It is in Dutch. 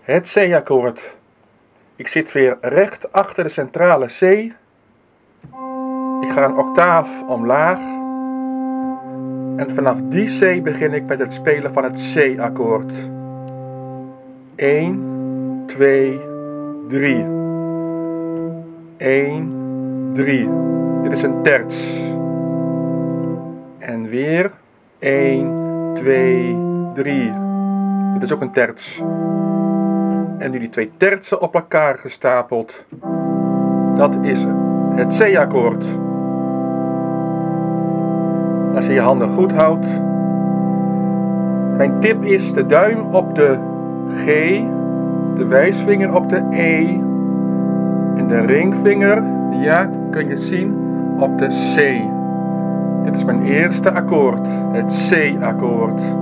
Het C-akkoord. Ik zit weer recht achter de centrale C. Ik ga een octaaf omlaag. En vanaf die C begin ik met het spelen van het C-akkoord. 1, 2, 3. 1, 3. Dit is een terts. En weer 1, 2, 3. Dit is ook een terts. En nu die twee tertsen op elkaar gestapeld. Dat is het C-akkoord. Als je je handen goed houdt. Mijn tip is de duim op de G, de wijsvinger op de E en de ringvinger, ja, kun je zien, op de C. Dit is mijn eerste akkoord, het C-akkoord.